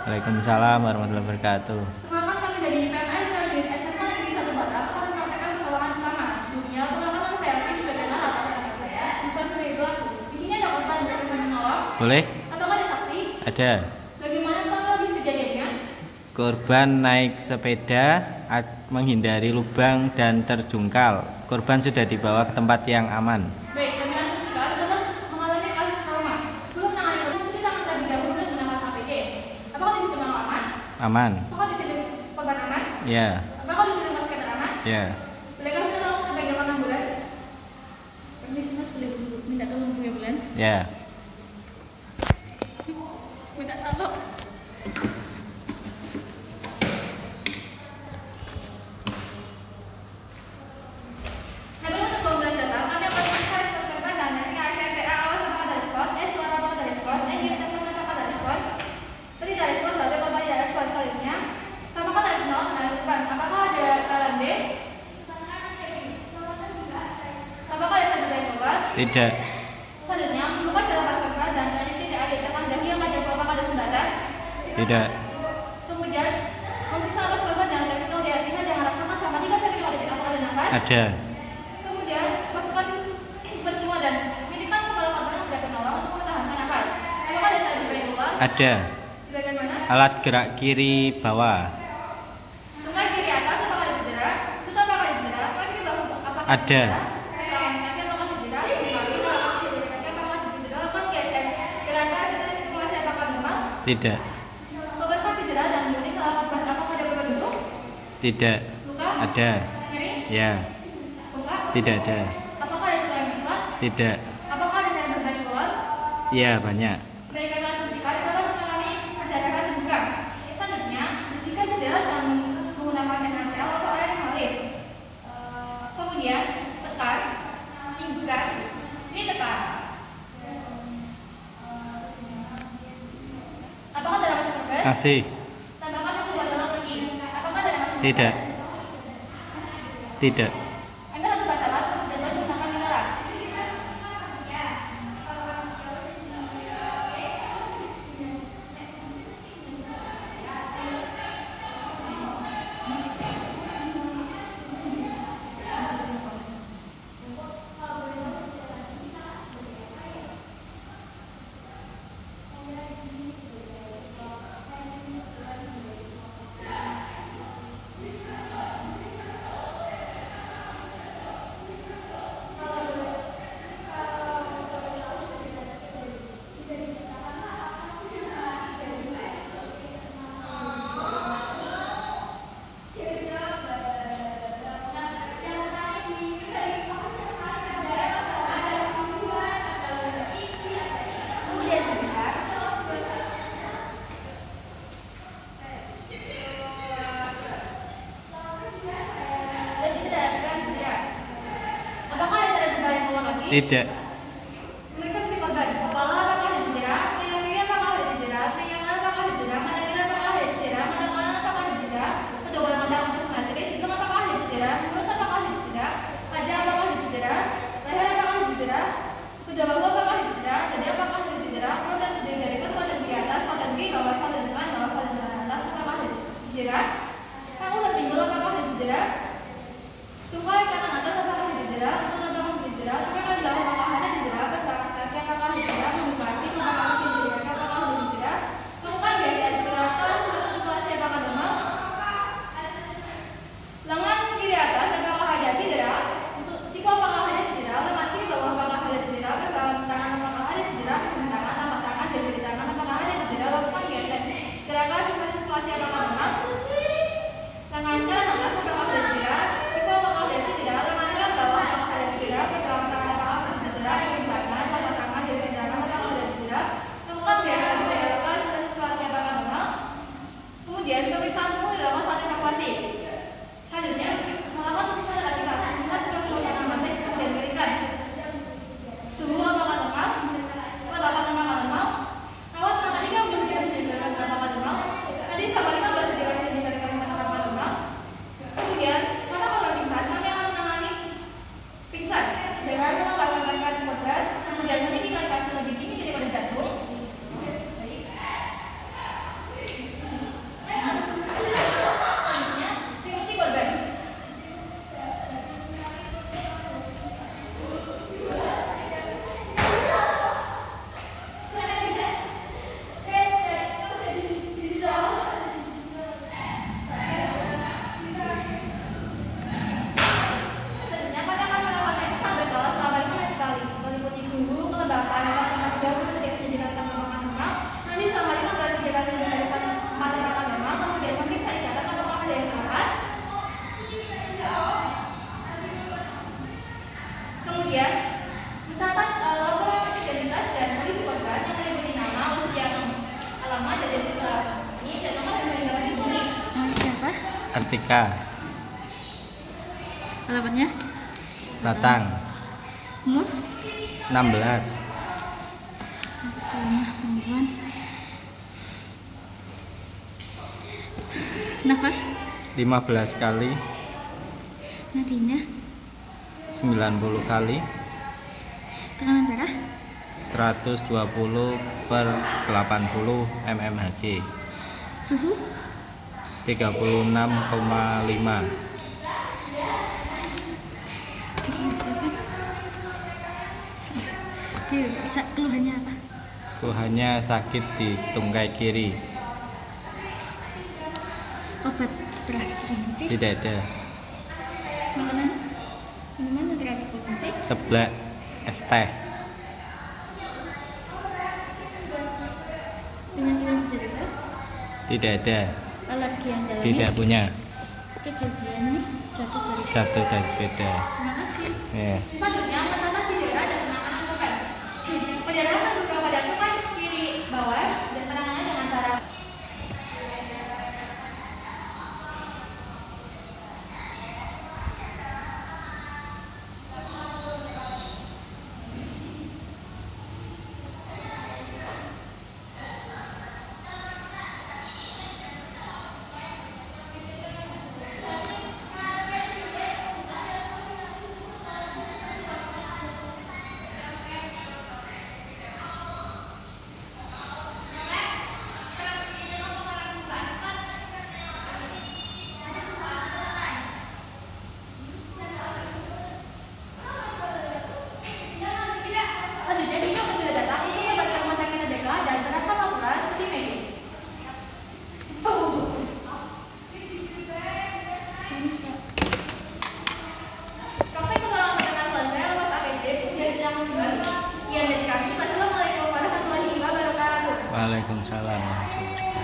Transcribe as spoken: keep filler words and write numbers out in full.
Waalaikumsalam warahmatullahi wabarakatuh. Perkenalkan kami dari P M N Unit S M K Negeri satu Batam akan mempraktekkan pertolongan pertama. Sebelumnya, perkenalkan saya Fish bagaimana latar belakang saya. Sifat sebagai pelaku. Di sini ada korban yang akan menolong. Boleh? Apakah ada saksi? Ada. Bagaimana kronologis kejadiannya? Korban naik sepeda menghindari lubang dan terjungkal. Korban sudah dibawa ke tempat yang aman. Baik, kami asumsikan korban mengalami kasus trauma. Sebelum menangani korban, kita akan terlebih dahulu menggunakan A P D. Apakah di situ aman? Aman. Apakah di situ korban aman? Ya. Apakah di situ mas scanner aman? Ya. Bolehkah kita tolong pemegang ambulans? Permisi mas, boleh minta tolong punya ambulans? Ya. Minta tolong. Tidak. Selanjutnya, membuka dalam masker dan tadi tidak ada ikatan daki yang ada apakah ada sumbatan? Tidak. Kemudian, memeriksa nafas korban dan lektor di artinya dengan raksasa selama tiga sampai lima detik apakah ada nafas? Ada. Kemudian, masukkan seperti semua dan minikan kepala korban yang tidak menolong untuk mempertahankan nafas. Apakah ada cara terbaik keluar? Ada. Di bagian mana? Alat gerak kiri bawah. Tunggai kiri atas apakah ada cedera? Tutup apakah ada cedera? Kaki bahu apakah ada Ada. cedera? Tangan kaki apakah ada cedera? Kaki apakah ada cedera? Apakah ada cedera? Lakukan G S S. Gerakan kita sirkulasi apakah normal? Tidak. Korban cedera dan bunyi salah korban apakah ada korban duduk? Tidak. Luka? Ada. Nyeri? Ya. Luka? Tidak ada. Apakah ada luka yang besar? Tidak. Apakah ada cara berbaik keluar? Ya, banyak. Baik, kami asumsikan korban mengalami perjalanan terbuka. Selanjutnya, bersihkan cedera dengan menggunakan N aCl atau air mengalir. Eh, Kemudian, tekan, inggukan, ini tekan. Apakah ada nafas bebas? Masih. Tambahkan waktu buat dalam pergi. Apakah ada nafas bebas? Tidak. Tidak. Ambil satu bat alat, kemudian baru gunakan mineral. Kemudian dilihat. Dan disedarakan cedera. Apakah ada cara terbaik keluar lagi? Tidak. Memeriksa fisik korban. Kepala apakah ada cedera? Telinga kiri apakah ada cedera? Telinga kanan apakah ada cedera? Mata kiri apakah ada cedera? Mata kanan apakah ada cedera? Kedua bola mata untuk simetris. Hidung apakah ada cedera? Mulut apakah ada cedera? Wajah apakah ada cedera? Leher apakah ada cedera? Kedua bahu apakah ada cedera? Dada apakah ada cedera? Perut dan kejari jari kanan dan kiri atas, kanan kiri bawah, kanan depan bawah, kanan depan atas apakah ada cedera? Kaki dan pinggul apakah ada cedera? Tungkai kanan atas apakah ada cedera? Lutut apakah ada cedera? Tungkai kanan bawah apakah ada Kartika. Alamatnya? Batang. Umur? enam belas. Kasus trauma perempuan. Nafas? lima belas kali. Nadinya? sembilan puluh kali. Tekanan darah? seratus dua puluh per delapan puluh mmHg. Suhu? tiga puluh enam koma lima. Bisa keluhannya apa? Keluhannya sakit di tungkai kiri. Obat terakhir konsumsi? Tidak ada. Makanan? Minuman yang terakhir konsumsi? Seblak es teh. Penyakit yang diderita? Tidak ada. Alergi yang dialami? Tidak punya. Kejadiannya jatuh dari Jatuh dari sepeda. Terima kasih. Ya. Selanjutnya masalah cedera dan penanganan korban. Pendarahan terbuka pada tulang kiri bawah dan penanganannya dengan cara selanjutnya jika sudah datang untuk mendapatkan rumah sakit terdekat dan serahkan laporan ke tim medis. Praktek pertolongan pertama selesai, lepas A P D dan ditanggung kembali. Sekian dari kami. Wassalamualaikum warahmatullahi wabarakatuh. Waalaikumsalam.